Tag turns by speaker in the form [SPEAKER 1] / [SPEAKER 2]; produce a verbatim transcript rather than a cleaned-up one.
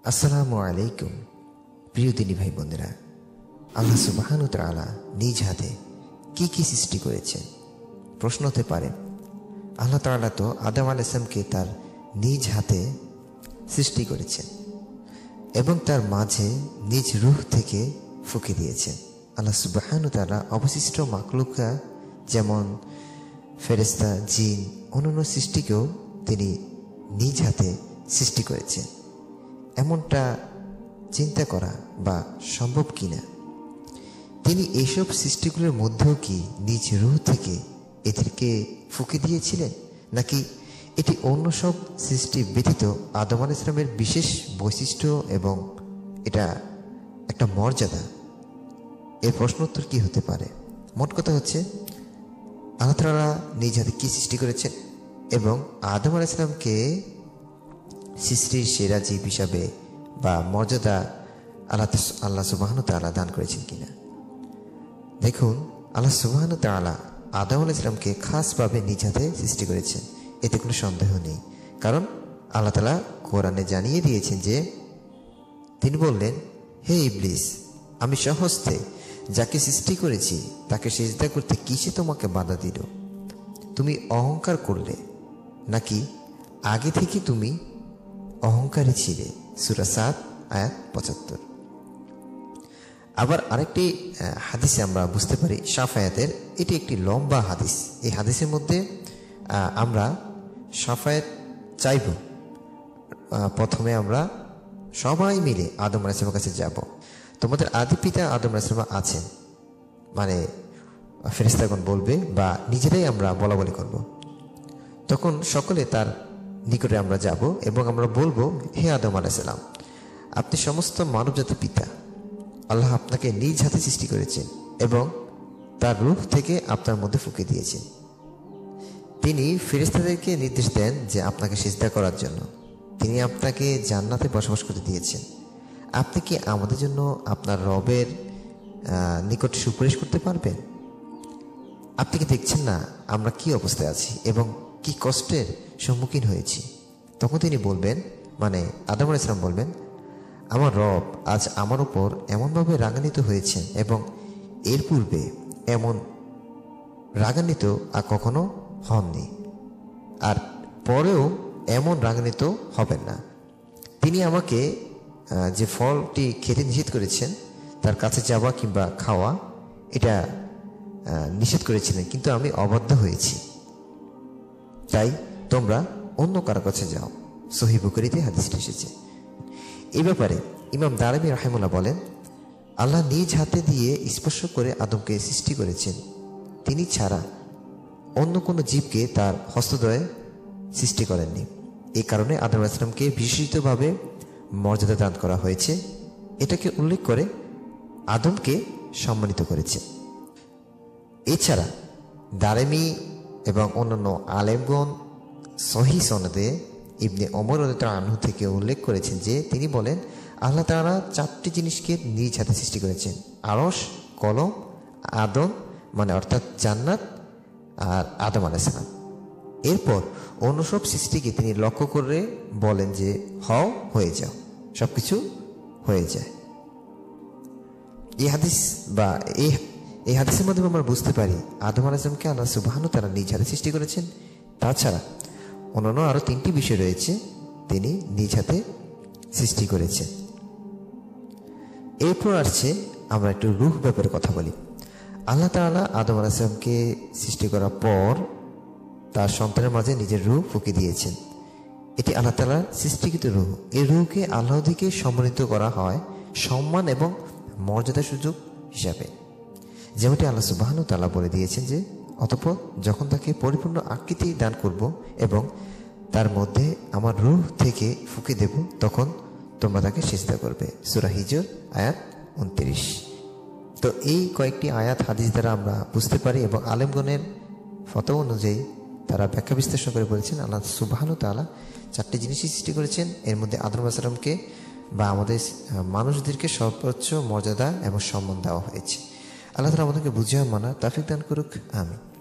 [SPEAKER 1] আসসালামু আলাইকুম। প্রিয় দিনী ভাই বোনেরা, আল্লাহ সুবহানাহু ওয়া তাআলা নিজ হাতে কি কি সৃষ্টি করেছেন? প্রশ্ন হতে পারে, আল্লাহ তাআলা তো আদম আলাইহিস সালামকে তার নিজ হাতে সৃষ্টি করেছেন এবং তার মাঝে নিজ রূহ থেকে ফুঁকে দিয়েছেন। আল্লাহ সুবহানাহু ওয়া তাআলা অবশিষ্ট মাখলুকা যেমন ফেরেশতা, জিন, অন্যান্য সৃষ্টিকেও তিনি নিজ হাতে সৃষ্টি করেছেন। এমনটা চিন্তা করা বা সম্ভব কিনা? তিনি এইসব সৃষ্টিগুলোর মধ্যেও কি নিজ রূহ থেকে এদেরকে ফুঁকে দিয়েছিলেন, নাকি এটি অন্য সব সৃষ্টি ব্যতীত আদম আলাইহিস সালামের বিশেষ বৈশিষ্ট্য এবং এটা একটা মর্যাদা? এর প্রশ্ন উত্তর কি হতে পারে? মোট কথা হচ্ছে, আল্লাহ তাআলা নিজ হাতে কি সৃষ্টি করেছেন এবং আদম আলাইহিস সালামকে সৃষ্টির সেরা জীব হিসাবে বা মর্যাদা আল্লাহ আল্লাহ সুবহানাহু ওয়া তাআলা দান করেছেন কিনা। দেখুন, আল্লাহ সুবহানাহু ওয়া তাআলা আদম আলাইহিস সালামকে খাসভাবে নিজ হাতে সৃষ্টি করেছেন, এতে কোনো সন্দেহ নেই। কারণ আল্লাহ তাআলা কোরআনে জানিয়ে দিয়েছেন যে তিনি বললেন, হে ইবলিস, আমি স্বহস্তে যাকে সৃষ্টি করেছি তাকে সিজদা করতে কিসে তোমাকে বাধা দিল? তুমি অহংকার করলে, নাকি আগে থেকে তুমি অহংকারী ছিলে? সূরা সাত আয়াত পঁচাত্তর। আবার আরেকটি হাদিসে আমরা বুঝতে পারি শাফায়াতের, এটি একটি লম্বা হাদিস। এই হাদিসের মধ্যে আমরা শাফায়াত চাইব। প্রথমে আমরা সবাই মিলে আদম আলাইহিস সালামের কাছে যাব। তোমাদের আদি পিতা আদম আলাইহিস সালাম আছেন, মানে ফেরেশতাগণ বলবে বা নিজেরাই আমরা বলা বলি করব। তখন সকলে তার নিকটে আমরা যাব এবং আমরা বলবো, হে আদম আলাইহিস সালাম, আপনি সমস্ত মানবজাতির পিতা। আল্লাহ আপনাকে নিজ হাতে সৃষ্টি করেছেন এবং তার রূহ থেকে আপনার মধ্যে ফুঁকে দিয়েছেন। তিনি ফেরেশতাদেরকে নির্দেশ দেন যে আপনাকে সিজদা করার জন্য। তিনি আপনাকে জান্নাতে বসবাস করতে দিয়েছেন। আপনি কি আমাদের জন্য আপনার রবের নিকট সুপারিশ করতে পারবেন? আপনি কি দেখছেন না আমরা কি অবস্থায় আছি এবং কি কষ্টের সম্মুখীন হয়েছি? তখন তিনি বলবেন, মানে আদম আলাইহিস সালাম বলবেন, আমার রব আজ আমার উপর এমনভাবে রাগান্বিত হয়েছেন এবং এর পূর্বে এমন রাগান্বিত আর কখনো হননি, আর পরেও এমন রাগান্বিত হবেন না। তিনি আমাকে যে ফলটি খেতে নিষেধ করেছেন, তার কাছে যাওয়া কিংবা খাওয়া, এটা নিষেধ করেছিলেন, কিন্তু আমি অবাধ্য হয়েছি। তাই তোমরা অন্য কারো কাছে যাও। সহিহ বুখারীতে হাদিসটি এসেছে। এই ব্যাপারে ইমাম দারামি রাহিমাহুল্লাহ বলেন, আল্লাহ নিজ হাতে দিয়ে স্পর্শ করে আদমকে সৃষ্টি করেছেন। তিনি ছাড়া অন্য কোনো জীবকে তার হস্তদ্বয়ে সৃষ্টি করেননি। এই কারণে আদম আলাইহিস সালামকে বিশেষিতভাবে মর্যাদা দান করা হয়েছে। এটাকে উল্লেখ করে আদমকে সম্মানিত করেছে। এছাড়া দারামি এবং অন্যান্য আলেমগণ সহিহ সনদে ইবনে ওমর রাদিয়াল্লাহু আনহু থেকে উল্লেখ করেছেন যে তিনি বলেন, আল্লাহ তাআলা চারটি জিনিসকে নিজ হাতে সৃষ্টি করেছেন: আরশ, কলম, আদম মানে অর্থাৎ জান্নাত, আর আদম আলাইহিস সালাম। এরপর অন্য সব সৃষ্টিকে তিনি লক্ষ্য করে বলেন যে হও, হয়ে যাও, সব কিছু হয়ে যায়। এই হাদিস বা এই এই হাদিসের মাধ্যমে আমরা বুঝতে পারি আদম আলাইহিস সালামকে আল্লাহ সুবহানাহু ওয়া তাআলা নিজ হাতে সৃষ্টি করেছেন। তাছাড়া অন্যান্য আরও তিনটি বিষয় রয়েছে তিনি নিজ হাতে সৃষ্টি করেছেন। এরপর আসছে আমরা একটু রূহ ব্যাপারে কথা বলি। আল্লাহ তাআলা আদম আলাইহিস সালামকে সৃষ্টি করার পর তার সন্তানের মাঝে নিজের রূহ ফুঁকে দিয়েছেন। এটি আল্লাহ তাআলার সৃষ্টিকৃত রূহ। এই রূহকে আল্লাহ দিকে সম্মানিত করা হয় সম্মান এবং মর্যাদা সুযোগ হিসাবে, যেমনটি আল্লাহ সুবহানাহু ওয়া তাআলা বলে দিয়েছেন যে অতঃপর যখন তাকে পরিপূর্ণ আকৃতি দান করব এবং তার মধ্যে আমার রূহ থেকে ফুঁকে দেব, তখন তোমরা তাকে সিজদা করবে। সূরা হিজর আয়াত উনত্রিশ। তো এই কয়েকটি আয়াত হাদিস দ্বারা আমরা বুঝতে পারি এবং আলেমগণের ফতোয়া অনুযায়ী তারা ব্যাখ্যা বিশ্লেষণ করে বলেছেন আল্লাহ সুবহানাহু ওয়া তাআলা চারটি জিনিসই সৃষ্টি করেছেন। এর মধ্যে আদম আলাইহিস সালামকে বা আমাদের মানুষদেরকে সর্বোচ্চ মর্যাদা এবং সম্মান দেওয়া হয়েছে। আল্লাহ তাআলা আমাদেরকে বুঝিয়ে মানা তৌফিক দান করুক। আমিন।